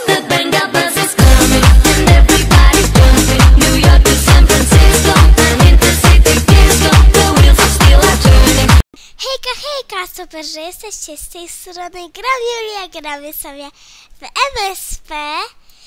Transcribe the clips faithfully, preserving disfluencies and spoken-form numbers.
The bang of bus is coming and everybody's jumping. New York to San Francisco and intercity disco. The wheels are still a turning. Hejka, hejka, super, że jesteście z tej strony. Gram Julia, gramy sobie w M S P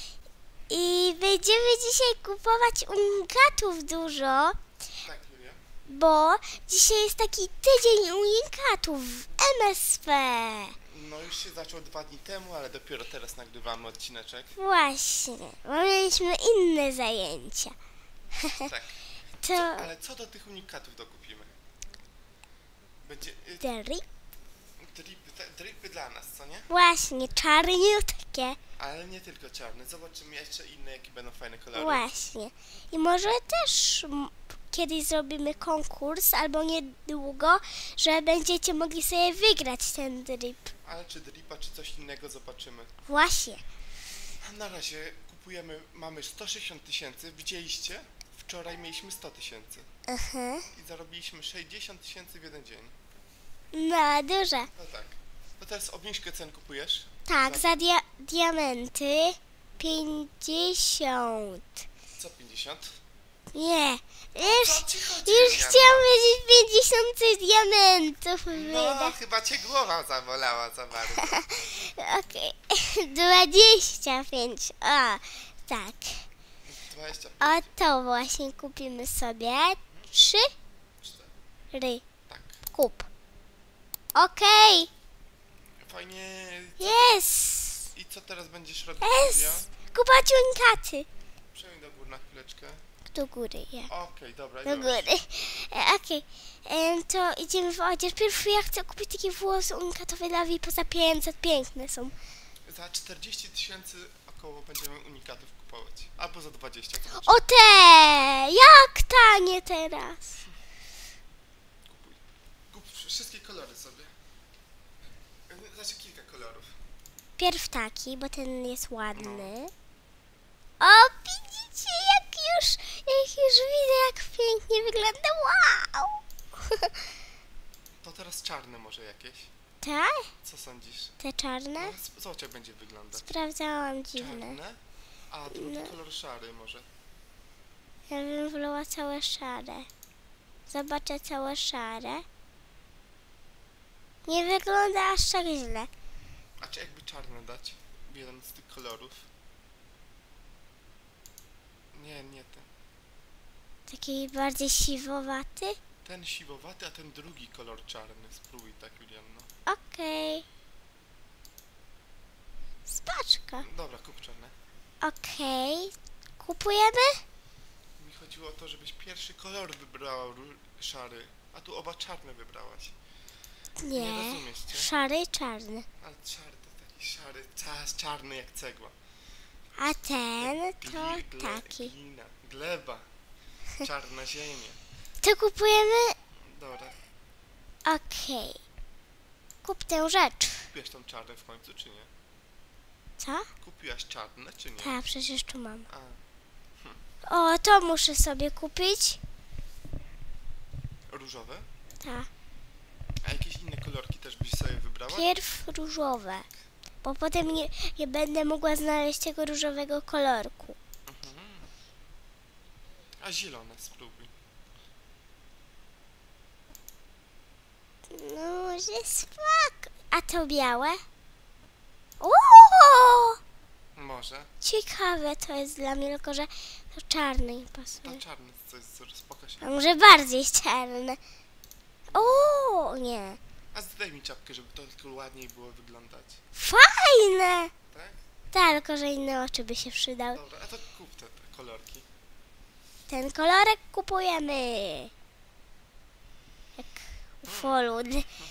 i będziemy dzisiaj kupować unikatów dużo, Tak, Julia. bo dzisiaj jest taki tydzień unikatów w M S P. No już się zaczął dwa dni temu, ale dopiero teraz nagrywamy odcineczek. Właśnie, bo mieliśmy inne zajęcia. Tak. To Ale co do tych unikatów dokupimy? Będzie... Y, drip, dripy, te, dripy dla nas, co nie? właśnie, czarniutkie. Ale nie tylko czarne. Zobaczymy jeszcze inne, jakie będą fajne kolory. Właśnie. I może też m, kiedyś zrobimy konkurs, albo niedługo, że będziecie mogli sobie wygrać ten drip. Ale czy dripa, czy coś innego zobaczymy. Właśnie. A na razie kupujemy, mamy sto sześćdziesiąt tysięcy, widzieliście? Wczoraj mieliśmy sto tysięcy Aha. i zarobiliśmy sześćdziesiąt tysięcy w jeden dzień. No, duże. No tak. To teraz obniżkę cen kupujesz? Tak, Za za dia diamenty pięćdziesiąt. co pięćdziesiąt? Nie. Już, Co ci chodzi, już Juliana? chciałam powiedzieć pięćdziesiąt diamentów. No, wyda- chyba cię głowa zabolała za bardzo. Okej. dwadzieścia pięć. O, tak. dwadzieścia pięć. O to właśnie kupimy sobie. Trzy ry. Tak. Kup. Okej. Fajnie. Jest. I co teraz będziesz robić, Julia? Jest. Kupać unikaty. Przejdź do góry na chwileczkę. Do góry, ja. Okej, dobra. Do już. góry. E, Okej. Em, To idziemy w odzież. Pierw ja chcę kupić takie włosy unikatowe dla V I P za pięćset. Piękne są. Za czterdzieści tysięcy około będziemy unikatów kupować. Albo za dwadzieścia. To O te! Jak tanie teraz. kupuj. Kup wszystkie kolory sobie. Znaczy kilka kolorów. Pierw taki, bo ten jest ładny. No. O, widzicie, jak już, jak już widzę, jak pięknie wygląda. Wow! To teraz czarne może jakieś. Tak? Co sądzisz? Te czarne? No, z- zobacz jak będzie wyglądać. Sprawdzałam dziwne. Czarne? A drugi No. kolor szary może. Ja bym wolała całe szare. Zobaczę całe szare. Nie wygląda aż tak źle. A czy jakby czarne dać? W jeden z tych kolorów. Nie, nie ten. Taki bardziej siwowaty. Ten siwowaty, a ten drugi kolor czarny. Spróbuj tak, Julianno. Okej. Spaczka. Dobra, kup czarne. Okej. Kupujemy? Mi chodziło o to, żebyś pierwszy kolor wybrała ró- szary, a tu oba czarne wybrałaś. Nie Nie. rozumiesz cię? Szary i czarny. Ale czarny to taki szary, czas czarny jak cegła. A ten to Gli- gle- taki. Glina, gleba, czarna ziemia. To kupujemy? Dobra, Okej. Kup tę rzecz. kupiłaś tą czarną w końcu, czy nie? Co? Kupiłaś czarne, czy nie? Tak, przecież tu mam. A, O, to muszę sobie kupić. różowe? Tak. A jakieś inne kolorki też byś sobie wybrała? Pierw różowe. Bo potem nie, nie będę mogła znaleźć tego różowego kolorku. Mhm. A zielone spróbuj. No, może spoko. A to białe? Uuu! Może. Ciekawe to jest dla mnie, tylko że to czarne nie To pasuje. czarne coś, coś pokaż. A może bardziej czarne. O, nie. A zdaj mi czapkę, żeby to tylko ładniej było wyglądać. Fajne! Tak? Tak, tylko że inne oczy by się przydały. Dobra, a to kup te, te kolorki. Ten kolorek kupujemy. Jak ufolud.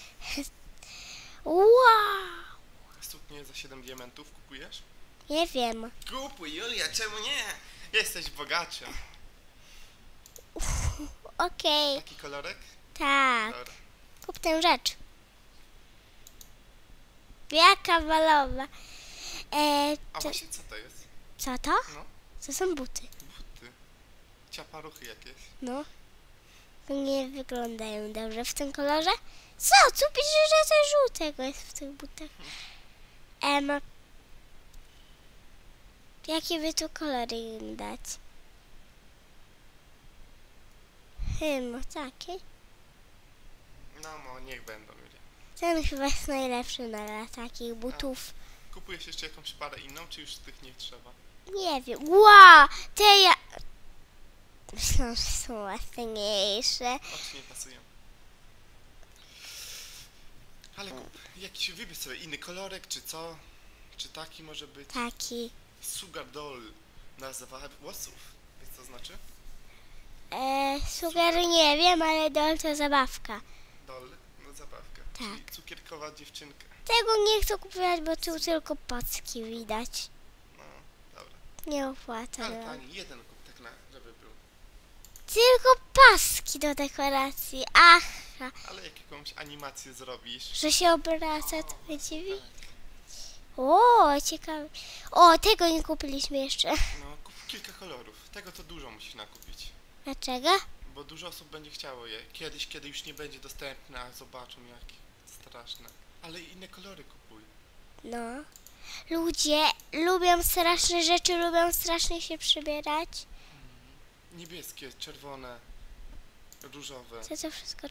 Wow! Suknię za siedem diamentów kupujesz? Nie wiem. Kupuj, Julia, czemu nie? Jesteś bogaczem. Okej, Taki kolorek? tak. Dobra. Kup tę rzecz. Jaka balowa. E, A to, właśnie co to jest? co to? No, To są buty. buty. Ciaparuchy jakieś. No. Nie wyglądają dobrze w tym kolorze. Co? Co pisze, że coś żółtego jest w tych butach? Em, Jakie by tu kolory im dać? Chyba takie. No, no, niech będą, Julia. Ten chyba jest najlepszy na takich butów. Kupujesz jeszcze jakąś parę inną, czy już tych nie trzeba? Nie wiem. Wow! Te ja... Myślałam, że są ładniejsze. Oczy nie pasują. Ale kup, jakiś wybierz sobie inny kolorek, czy co? Czy taki może być? Taki. Sugar doll na zawahę włosów. Wiesz co znaczy? E, sugar nie wiem, ale doll to zabawka. Doll, no zabawka. Tak. Czyli cukierkowa dziewczynka. Tego nie chcę kupować, bo tu tylko packi widać. No, dobra. Nie opłaca. Ale no. pani, jeden kup, tak na, żeby był. Tylko paski do dekoracji. Aha, Ale jak jakąś animację zrobisz. że się obraca, to będzie wi- Tak. O, ciekawe. O, tego nie kupiliśmy jeszcze. No, kup kilka kolorów. Tego to dużo musisz nakupić. Dlaczego? Bo dużo osób będzie chciało je. Kiedyś, kiedy już nie będzie dostępne, a zobaczą jakie straszne. Ale inne kolory kupuj. No. Ludzie lubią straszne rzeczy, lubią strasznie się przybierać. Niebieskie, czerwone, różowe. Co to wszystko...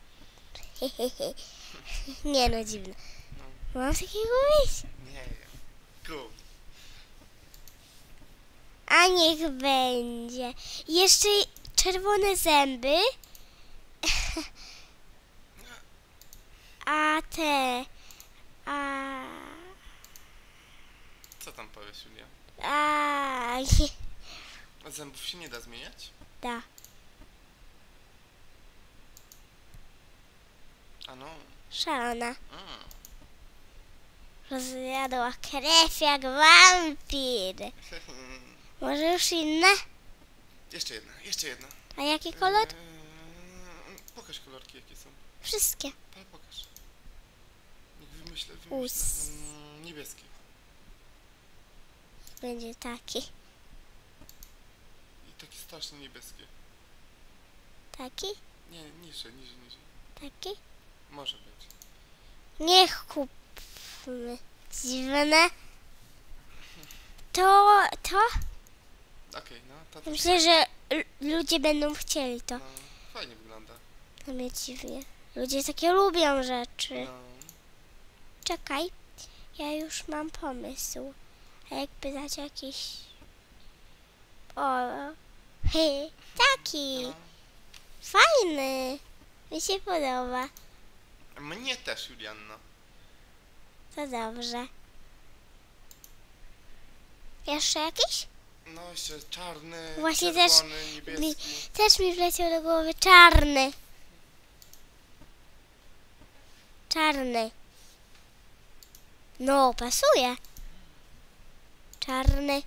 Nie no, dziwne. No, Mam takiego mieć. nie kup. A niech będzie. Jeszcze czerwone zęby. A te... A... Co tam powiesz, Julia? A... A zębów się nie da zmieniać? Da. A no. Szalona. Mm. Rozjadła krew jak wampir. Może już inne? Jeszcze jedna, jeszcze jedna. A jaki kolor? Eee, pokaż kolorki, jakie są. Wszystkie. Ale pokaż. Niech wymyślę, Us. wymyślę. Mm, niebieskie. Będzie taki. I takie strasznie niebieskie. Taki? Nie, niżej, niżej, niżej. Taki? Może być. Niech kupmy. Dziwne. To, to? Okej, no. To też Myślę, że l- ludzie będą chcieli to. no, fajnie wygląda. To mnie dziwnie. Ludzie takie lubią rzeczy. No. Czekaj. Ja już mam pomysł. A jakby dać jakiś... O, hej, taki. No. Fajny. Mi się podoba. Mnie też, Julianno. To dobrze. Jeszcze jakiś? No, jeszcze czarny, Właśnie też czerwony, niebieski. Mi, też mi wleciał do głowy czarny. Czarny. No, pasuje. Czarny.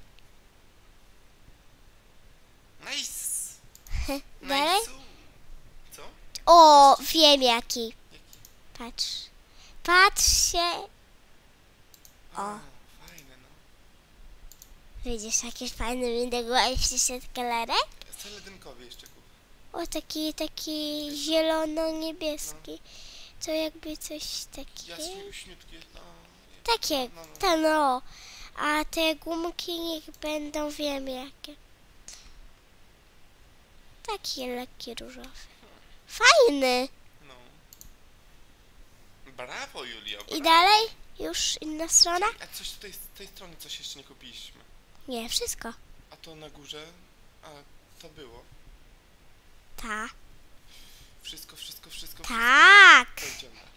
Nice! Dalej? Nice. Co? O, wiem jaki. Jaki? Patrz. Patrz się. O, fajne, no. Widzisz, jakieś fajne mi do głowy przyszedł kolorek? Celedynkowy jeszcze kup. O, taki, taki zielono-niebieski. To jakby coś takiego. Jasniuśniutkie. No. Takie, No, no. to no. A te gumki niech będą, wiem jakie. Taki lekki różowy. Fajny. No. Brawo, Julio. I Brawo. dalej? Już inna strona? A coś tutaj z tej strony coś jeszcze nie kupiliśmy. Nie, wszystko. A to na górze, a to było. Ta. Wszystko, wszystko, wszystko. Tak. Wszystko. Idziemy dalej.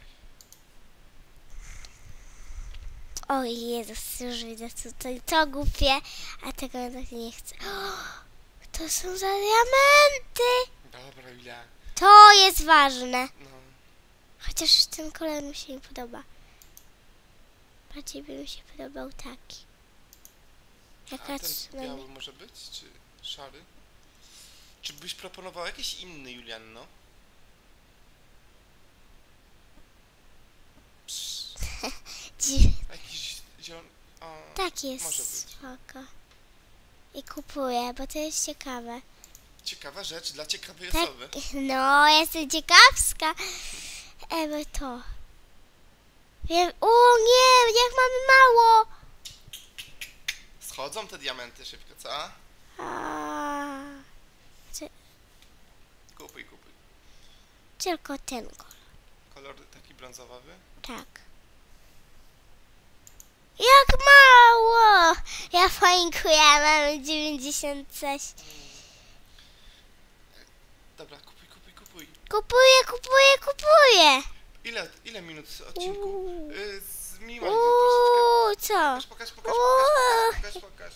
O Jezus, już widzę tutaj to głupie, a tego tak nie chcę. O, to są za diamenty. Dobra, Julia. To jest ważne. No. Chociaż ten kolor mi się nie podoba. Bardziej by mi się podobał taki. A Jaka ten cudowna. biały może być, czy szary? Czy byś proponował jakiś inny, Julianno? Psz, Dziwny. jakiś zielony... O, Tak jest może być. spoko. I kupuję, bo to jest ciekawe. Ciekawa rzecz dla ciekawej Tak, osoby. no, jestem ciekawska. Ewe to. Wiem, o nie, jak mamy mało. Schodzą te diamenty szybko, co? A, czy, Kupuj, kupuj. tylko ten kolor. Kolor taki brązowy. Tak. Jak mało! Ja fajnkuję, mam dziewięćdziesiąt coś. Dobra, kupuj, kupuj, kupuj. Kupuję, kupuję, kupuję! Ile, ile minut z odcinku? Uuu. Yy, z miła troszeczkę. Uuu, co? Pokaż, pokaż, pokaż, Uuu. pokaż, pokaż, pokaż.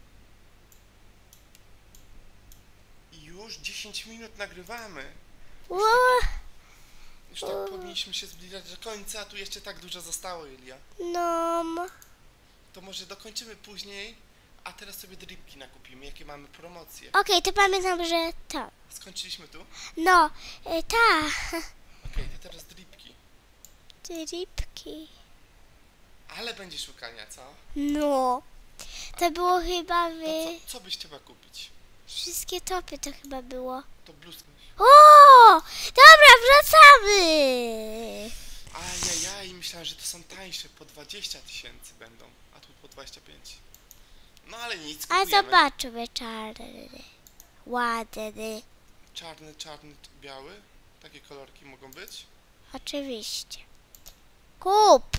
I już dziesięć minut nagrywamy. Uuu. Już tak powinniśmy się zbliżać do końca, a tu jeszcze tak dużo zostało, Julia. No, To może dokończymy później, a teraz sobie dripki nakupimy, jakie mamy promocje. okej, to pamiętam, że to. Skończyliśmy tu? No, y, ta. Okej, to teraz dripki. Tripki. Ale będzie szukania, co? No. To było chyba To wy... co, co byś chciała kupić? Wszystkie topy to chyba było. To bluzkę. O! Dobra, wracamy! Ajajaj, myślałem, że to są tańsze, po dwadzieścia tysięcy będą, a tu po dwadzieścia pięć. No ale nic, A kupujemy. zobaczmy czarny. Ładny. Czarny, czarny, biały. Takie kolorki mogą być. Oczywiście. Kup!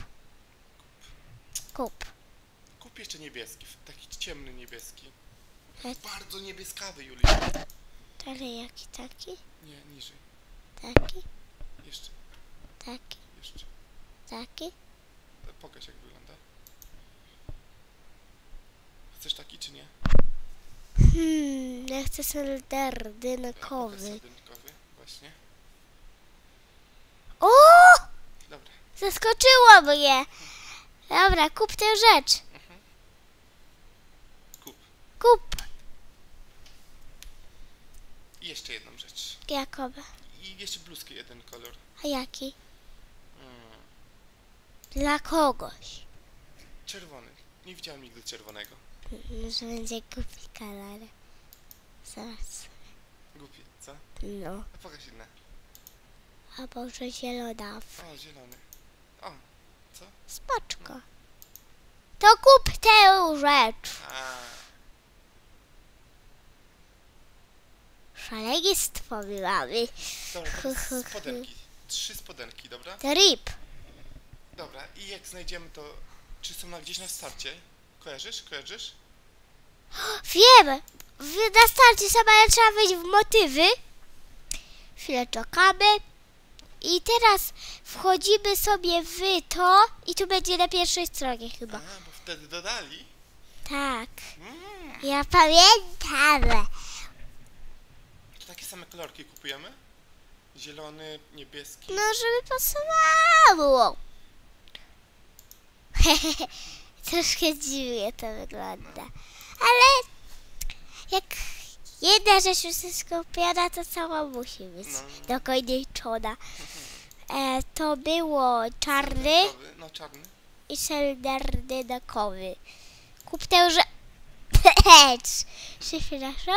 Kup. Kup jeszcze niebieski, taki ciemny niebieski. Tak. Bardzo niebieskawy, Julia. Ale jaki taki? Nie, niżej. Taki? Jeszcze, Taki? jeszcze. Taki? E, Pokaż, jak wygląda. Chcesz taki, czy nie? Hmm, ja chcę E, Pokaż serdynkowy. sardynkowy, właśnie. O! Dobra. Zaskoczyło mnie! Dobra, kup tę rzecz. Mhm. Kup. Kup. I jeszcze jedną rzecz. Jakoby. I jeszcze bluzkę, jeden kolor. A jaki? Mm. Dla kogoś. Czerwony. Nie widziałem nigdy czerwonego. Że będzie głupi kolor. Zaraz. Głupie, co? No. A pokaż inne. A może zielona. O, zielony. O, co? Spoczko. To kup tę rzecz. A, Szaleństwo my mamy. dobra, teraz spodenki. Trzy spodenki, dobra? Trip. Dobra, i jak znajdziemy to... Czy są na gdzieś na starcie? Kojarzysz? Kojarzysz? Wiem. W- Na starcie sama trzeba wejść w motywy. Chwilę czekamy. I teraz wchodzimy sobie w to i tu będzie na pierwszej stronie A, chyba. bo wtedy dodali. Tak. Mm, Ja pamiętam. to takie same kolorki kupujemy? Zielony, niebieski. No, żeby pasowało. Troszkę dziwnie to wygląda. Ale jak jedna rzecz już jest skupiona, to cała musi być No. dokończona. E, to było czarny Sardynkowy, no czarny. i serdynkowy. Kup tę rzecz. Przepraszam.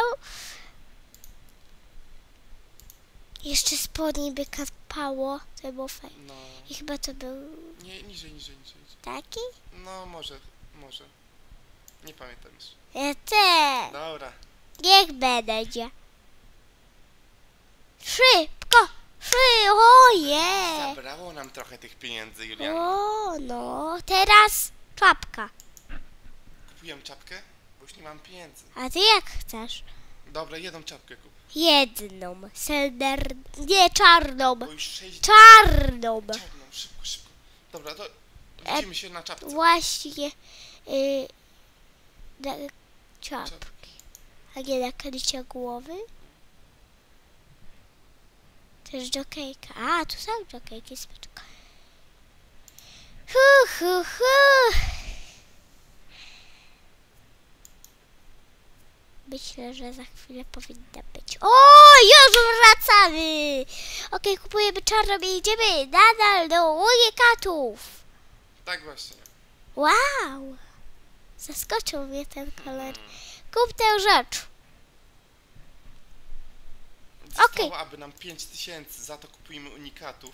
Jeszcze spodnie by kapało. To było fajne. No, I chyba to był nie, niżej, niżej, niżej. taki? No, może, może. Nie pamiętam już. Ja też. Dobra. Niech będzie. Szybko! Szybko! Oje! Zabrało nam trochę tych pieniędzy, Julian. O, no. Teraz czapka. Kupiłem czapkę, bo już nie mam pieniędzy. A ty jak chcesz? Dobra, jedną czapkę kup. Jedną. Sender... Nie, czarną. Bo już sześć... Czarną. Czarną, szybko, szybko. Dobra, to widzimy się na czapce. Właśnie. Y, na czapki. A nie na krycie głowy? Też jokejka. A, tu są jokejki. Spoczko. Hu, hu, hu. Myślę, że za chwilę powinna być. O, już wracamy! Okej, kupujemy czarną i idziemy nadal do unikatów. Tak właśnie. Wow! Zaskoczył mnie ten kolor. Kup tę rzecz. Zostało, Okej. aby nam pięć tysięcy, za to kupujemy unikatów.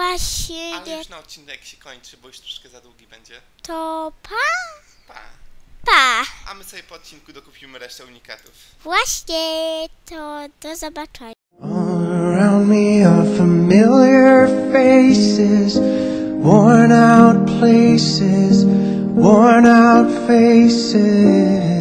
Właśnie Ale nie już na odcinek się kończy, bo już troszkę za długi będzie. to pa. Pa! pa! A my sobie po odcinku dokupimy resztę unikatów. Właśnie, to do zobaczenia. All around me are familiar faces, worn out places, worn out faces.